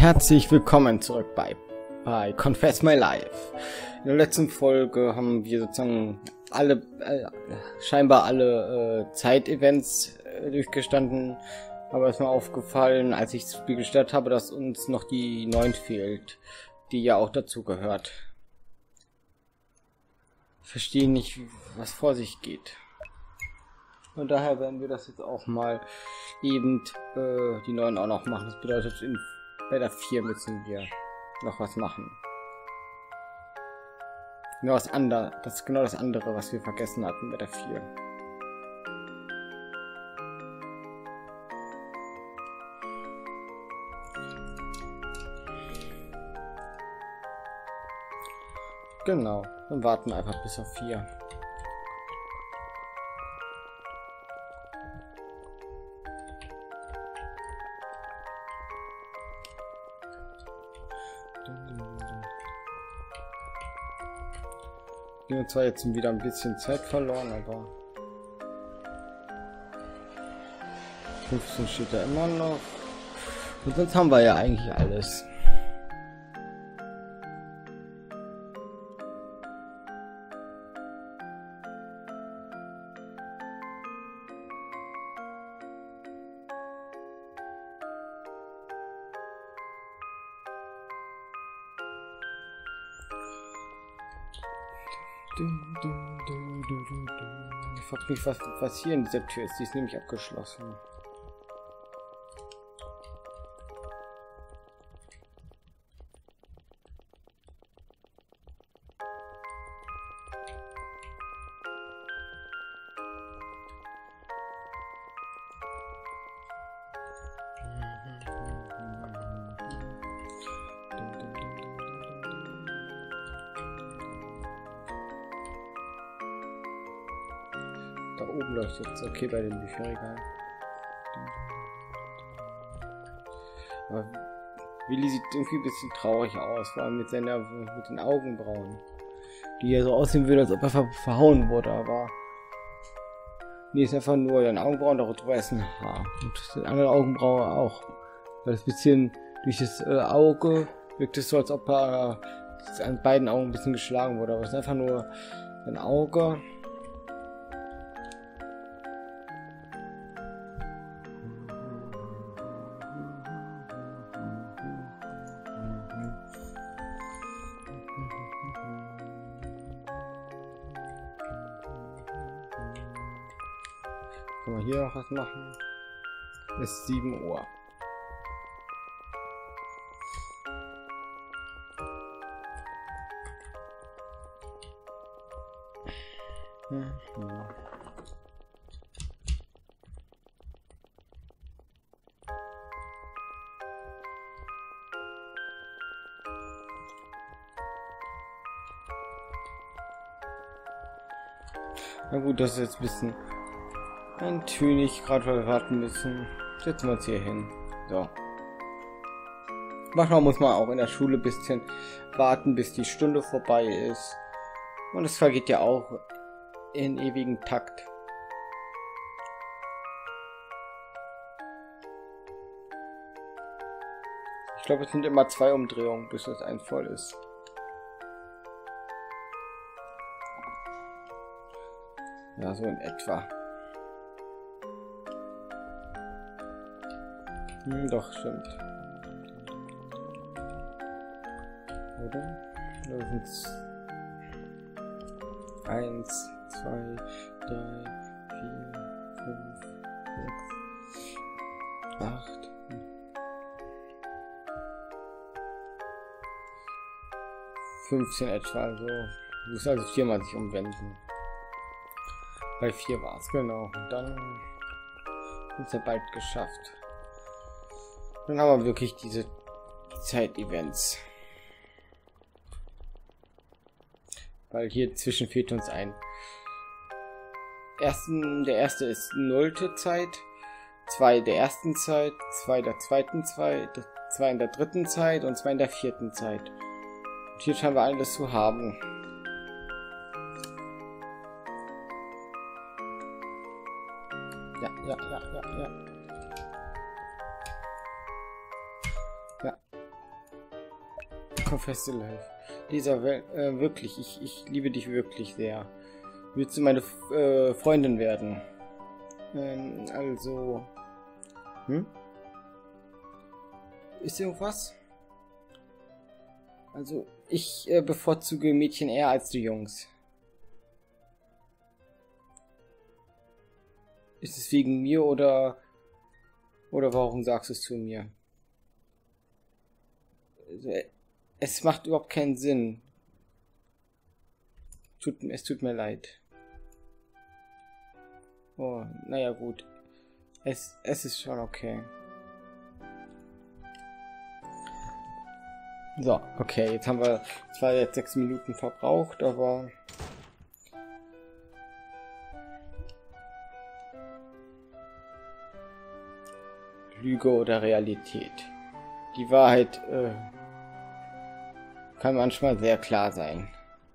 herzlich willkommen zurück bei Confess My Life. In der letzten Folge haben wir sozusagen scheinbar alle Zeitevents durchgestanden. Aber es ist mir aufgefallen, als ich das Spiel gestartet habe, dass uns noch die 9 fehlt, die ja auch dazu gehört. Ich verstehe nicht, was vor sich geht. Und daher werden wir das jetzt auch mal eben die 9 auch noch machen. Das bedeutet, bei der 4 müssen wir noch was machen. Genau das andere, das ist genau das andere, was wir vergessen hatten bei der 4. Genau, dann warten wir einfach bis auf 4. Wir haben zwar jetzt wieder ein bisschen Zeit verloren, aber 15 steht da immer noch. Und sonst haben wir ja eigentlich alles. Ich frage mich, was hier in dieser Tür ist. Die ist nämlich abgeschlossen. Da oben leuchtet es okay bei den Bücherregalen. Aber Willi sieht irgendwie ein bisschen traurig aus, vor allem mit den Augenbrauen. Die ja so aussehen würde, als ob er verhauen wurde, aber nee, ist einfach nur ein Augenbrauen, darüber ist ein Haar. Und die andere Augenbraue auch. Weil das bisschen durch das Auge wirkt es so, als ob er an beiden Augen ein bisschen geschlagen wurde, aber es ist einfach nur ein Auge. Können wir hier noch was machen? Es ist 7 Uhr. Na gut, das ist jetzt ein bisschen eintönig, gerade weil wir warten müssen. Setzen wir uns hier hin. So. Manchmal muss man auch in der Schule ein bisschen warten, bis die Stunde vorbei ist. Und es vergeht ja auch in ewigen Takt. Ich glaube, es sind immer 2 Umdrehungen, bis das 1 voll ist. Ja, so in etwa. Doch, stimmt. Oder? Da sind es 1, 2, 3, 4, 5, 6, 8. 15 etwa, so. Du musst also 4-mal sich umwenden. Bei 4 war es, genau. Und dann ist ja bald geschafft. Dann haben wir wirklich diese Zeitevents. Weil hier zwischen fehlt uns ein. Der erste ist 0. Zeit, 2 der ersten Zeit, 2 der zweiten Zeit, 2 in der dritten Zeit und 2 in der 4. Zeit. Und hier scheinen wir alles zu haben. Ja. Confess to Life. Lisa, wirklich, ich liebe dich wirklich sehr. Willst du meine Freundin werden? Also... Ist irgendwas? Also, ich bevorzuge Mädchen eher als die Jungs. Ist es wegen mir oder warum sagst du es zu mir? Also, es macht überhaupt keinen Sinn. Es tut mir leid. Oh, naja gut. Es ist schon okay. So, okay, jetzt haben wir zwar jetzt 6 Minuten verbraucht, aber... Lüge oder Realität. Die Wahrheit kann manchmal sehr klar sein.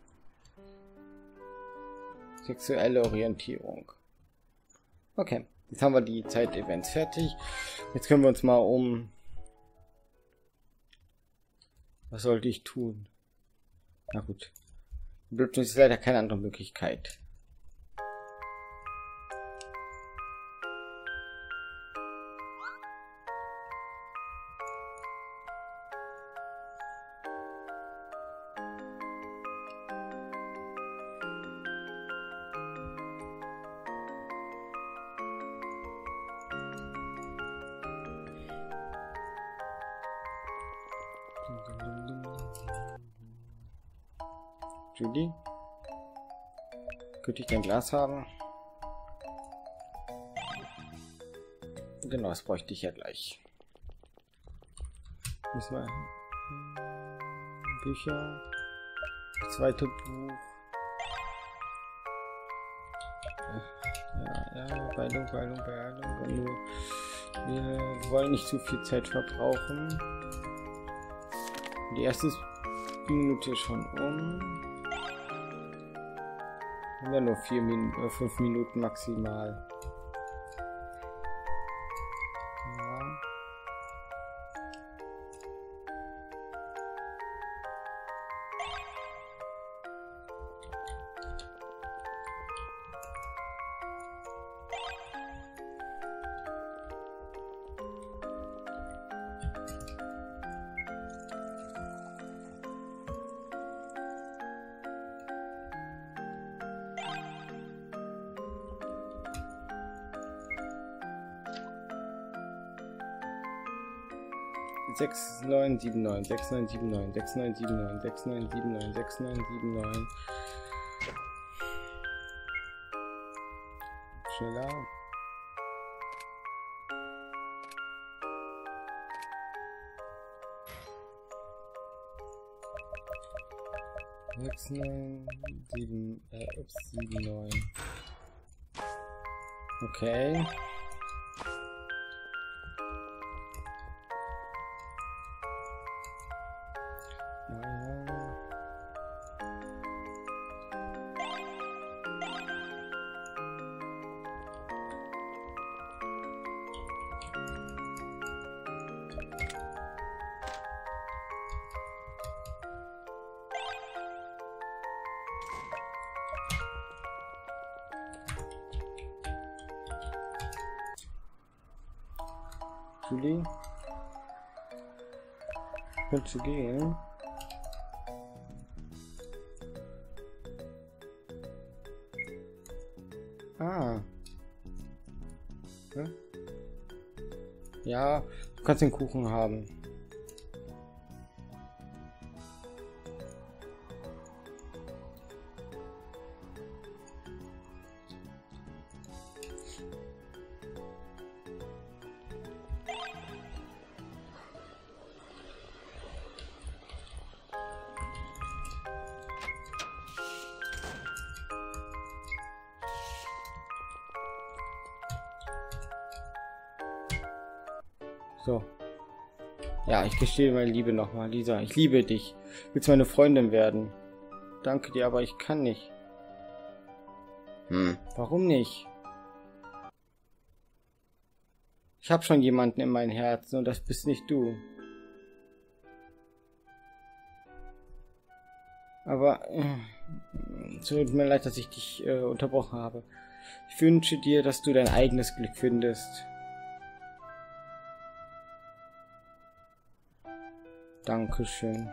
Sexuelle Orientierung. Okay, jetzt haben wir die Zeit-Events fertig. Jetzt können wir uns mal um... Was sollte ich tun? Na gut. Bleibt uns leider keine andere Möglichkeit. Judy? Könnte ich dein Glas haben? Genau, das bräuchte ich ja gleich. Müssen wir... Bücher. Das zweite Buch. Ja, Beeilung. Nur, wir wollen nicht zu viel Zeit verbrauchen. Die erste Minute ist schon um. Haben wir nur 5 Minuten maximal. Ja. Sechs, 9, 7, 9, 6, 9, 7, 9, 6, 9, 7, 9, 6, 9, 7, 9, 6, 9, 7, 9. Schneller. Sechs, 9, 7, 7, 9. Okay. Julie? Willst du gehen? Ah. Hm? Ja, du kannst den Kuchen haben. So. Ja, ich gestehe meine Liebe nochmal. Lisa, ich liebe dich. Willst du meine Freundin werden? Danke dir, aber ich kann nicht. Warum nicht? Ich habe schon jemanden in meinem Herzen und das bist nicht du. Aber es tut mir leid, dass ich dich unterbrochen habe. Ich wünsche dir, dass du dein eigenes Glück findest. Dankeschön.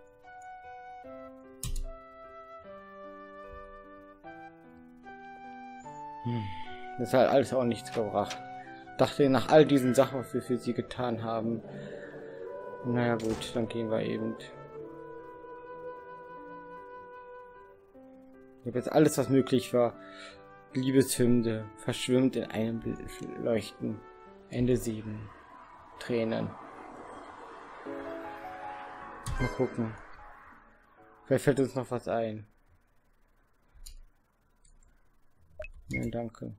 Das hat alles auch nichts gebracht. Dachte nach all diesen Sachen, was wir für sie getan haben. Naja gut, dann gehen wir eben. Ich habe jetzt alles, was möglich war. Liebeshymne verschwimmt in einem Leuchten. Ende 7. Tränen. Mal gucken. Vielleicht fällt uns noch was ein. Nein, danke.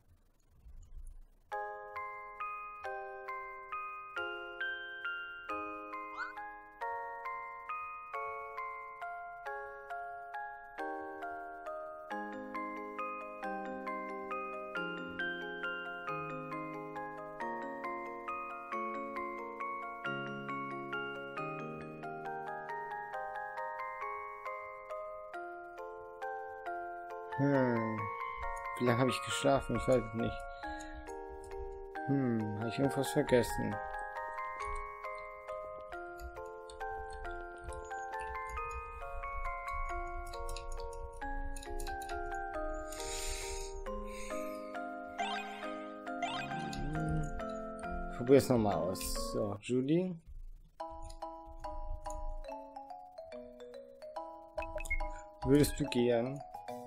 Wie lange habe ich geschlafen? Ich weiß es nicht. Habe ich irgendwas vergessen? Probier es nochmal aus. So, Julie. Würdest du gern?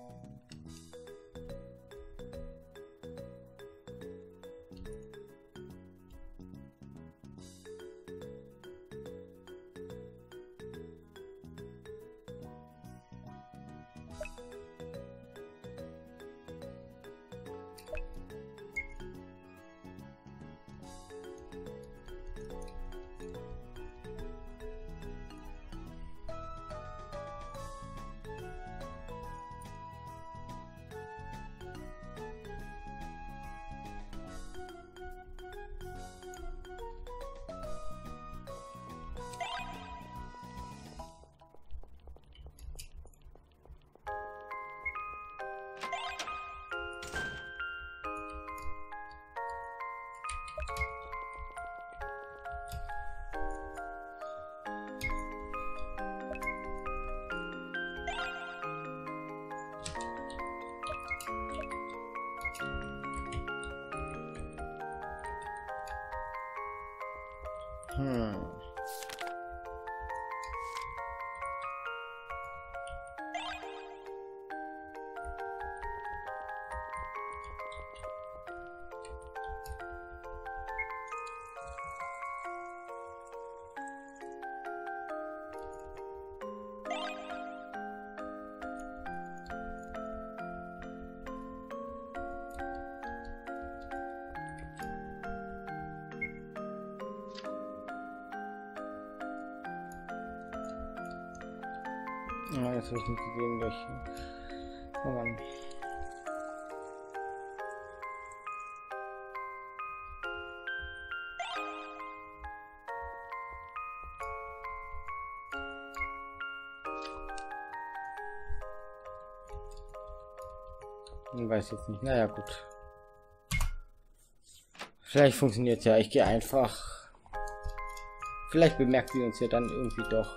Ah, jetzt habe ich nicht gesehen, welche. Oh Mann. Ich weiß jetzt nicht. Naja, gut. Vielleicht funktioniert ja. Ich gehe einfach. Vielleicht bemerkt sie uns ja dann irgendwie doch.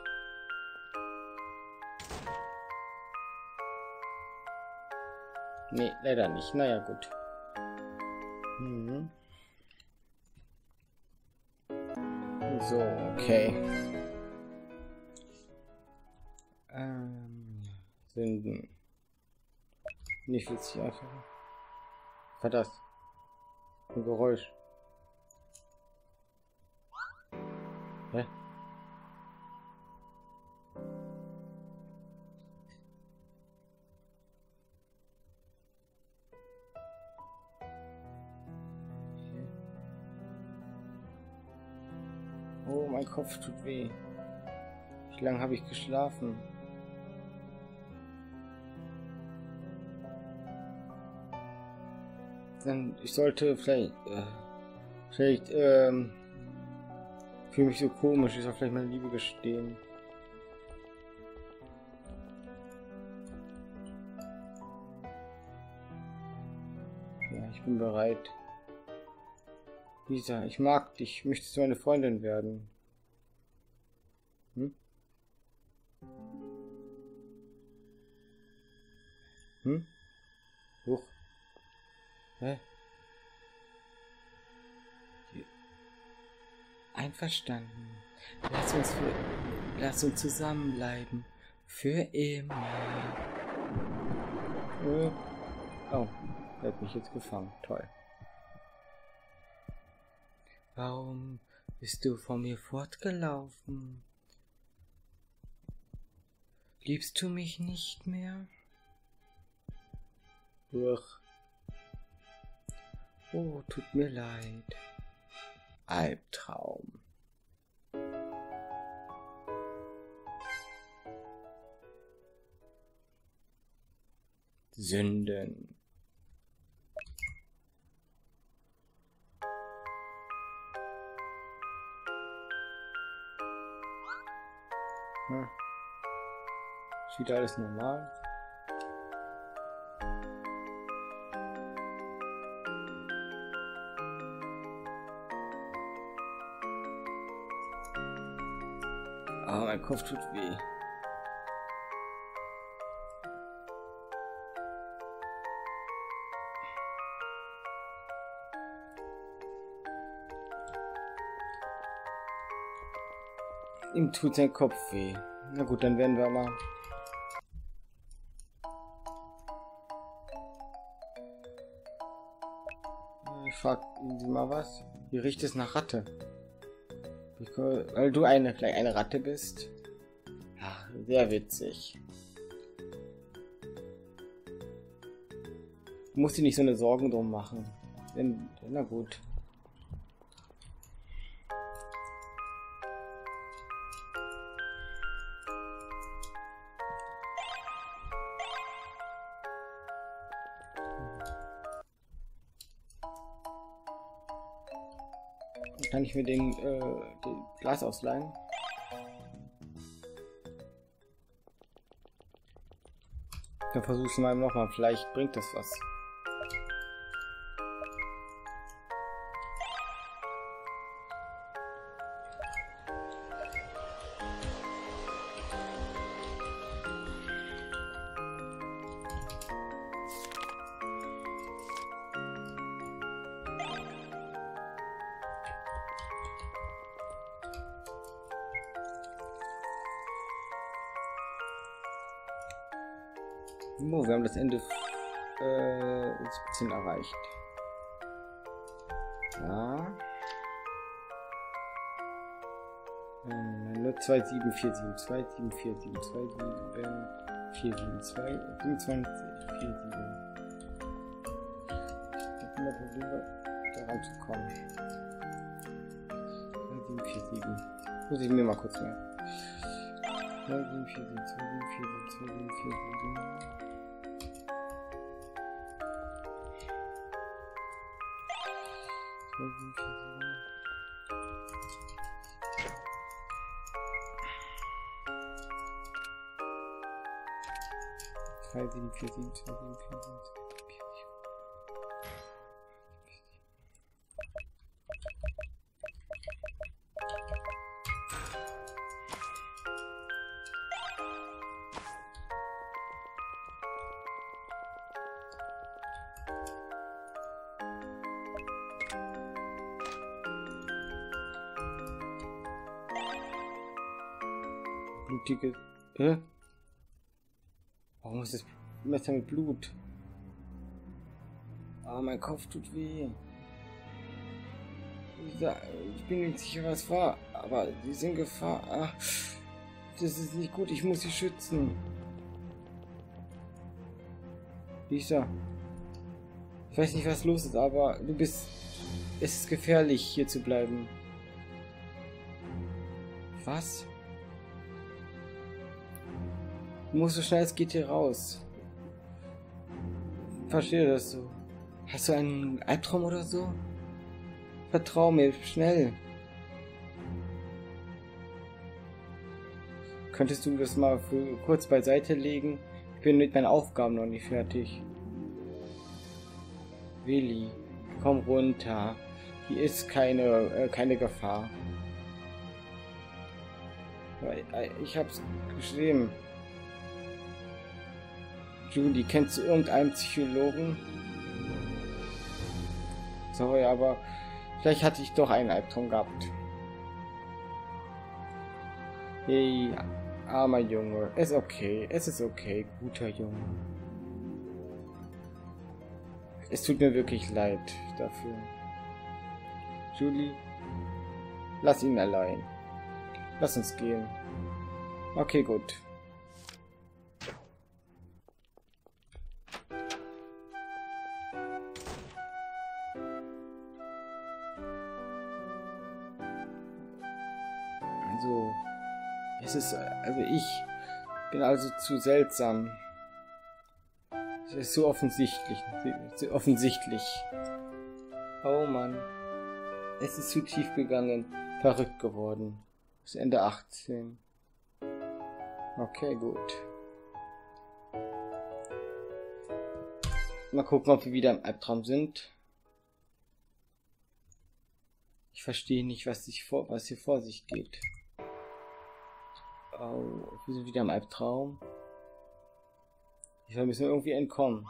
Nee, leider nicht. Naja, gut. So, okay. Sünden. Nicht witzig einfach. Was war das? Ein Geräusch. Hä? Oh, mein Kopf tut weh. Wie lange habe ich geschlafen? Dann, ich sollte vielleicht, fühle mich so komisch, ich soll vielleicht meine Liebe gestehen. bin bereit. Lisa, ich mag dich. Möchtest du meine Freundin werden? Hm? Hm? Huch. Hä? Einverstanden. Lass uns zusammenbleiben. Für immer. Oh, er hat mich jetzt gefangen. Toll. Warum bist du von mir fortgelaufen? Liebst du mich nicht mehr? Uch. Oh, tut mir leid. Albtraum. Sünden. Hm. Ist wieder alles normal? Ah, mein Kopf tut weh. Ihm tut sein Kopf weh. Na gut, dann werden wir mal. Ich frag Sie mal was. Wie riecht es nach Ratte? Weil du eine Ratte bist. Ach, sehr witzig. Du musst dir nicht so eine Sorgen drum machen. Na gut. Kann ich mir den Glas ausleihen? Dann versuche ich es mal nochmal. Vielleicht bringt das was. Oh, wir haben das Ende 17 erreicht. Ja. Nur 2747, 2747, 2747, 2747. Ich habe immer Probleme, da ranzukommen. 2747. Muss ich mir mal kurz mehr. 2747, 2747, 2747. 2747. Blutige. Hä? Warum ist das Messer mit Blut? Ah, mein Kopf tut weh. Ich bin nicht sicher, was war, aber sie sind in Gefahr. Ah, das ist nicht gut, ich muss sie schützen. Lisa, ich weiß nicht, was los ist, aber es ist gefährlich, hier zu bleiben. Was? Du musst so schnell es geht hier raus. Verstehe das so. Hast du einen Albtraum oder so? Vertrau mir, schnell. Könntest du das mal für kurz beiseite legen? Ich bin mit meinen Aufgaben noch nicht fertig. Willi, komm runter. Hier ist keine Gefahr. Ich hab's geschrieben. Julie, kennst du irgendeinen Psychologen? Sorry, aber vielleicht hatte ich doch einen Albtraum gehabt. Hey, armer Junge. Es ist okay, guter Junge. Es tut mir wirklich leid dafür. Julie, lass ihn allein. Lass uns gehen. Okay, gut. Ich bin also zu seltsam. Es ist so offensichtlich. Oh Mann. Es ist zu tief gegangen. Verrückt geworden. Bis Ende 18. Okay, gut. Mal gucken, ob wir wieder im Albtraum sind. Ich verstehe nicht, was hier vor sich geht. Oh, wir sind wieder im Albtraum. Wir müssen irgendwie entkommen.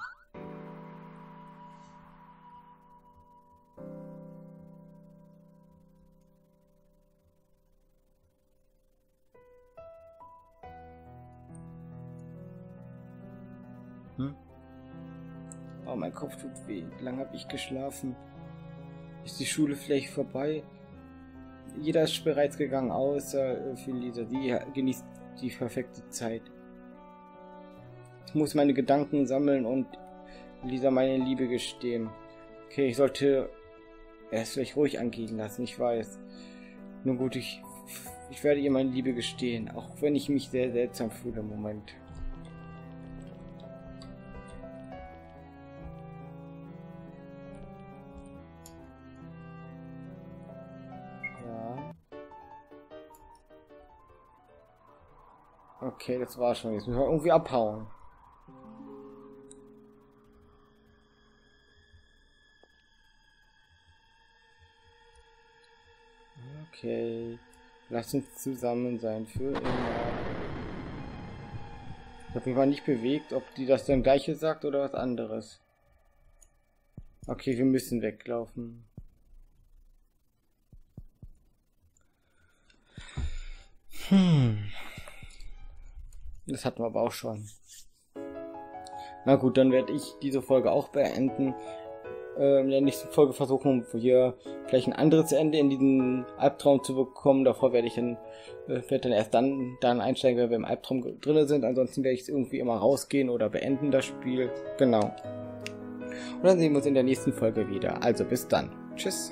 Oh, mein Kopf tut weh. Wie lange habe ich geschlafen? Ist die Schule vielleicht vorbei? Jeder ist bereits gegangen, außer Felisa. Die genießt die perfekte Zeit. Ich muss meine Gedanken sammeln und Lisa meine Liebe gestehen. Okay, ich sollte es vielleicht ruhig angehen lassen, ich weiß. Nun gut, ich werde ihr meine Liebe gestehen, auch wenn ich mich sehr seltsam fühle im Moment. Okay, das war schon. Jetzt müssen wir irgendwie abhauen. Okay. Lass uns zusammen sein für immer. Ich habe mich mal nicht bewegt, ob die das dann gleiche sagt oder was anderes. Okay, wir müssen weglaufen. Das hatten wir aber auch schon. Na gut, dann werde ich diese Folge auch beenden. In der nächsten Folge versuchen, hier vielleicht ein anderes Ende in diesen Albtraum zu bekommen. Davor werde ich dann, erst dann einsteigen, wenn wir im Albtraum drin sind. Ansonsten werde ich irgendwie immer rausgehen oder beenden das Spiel. Genau. Und dann sehen wir uns in der nächsten Folge wieder. Also bis dann. Tschüss.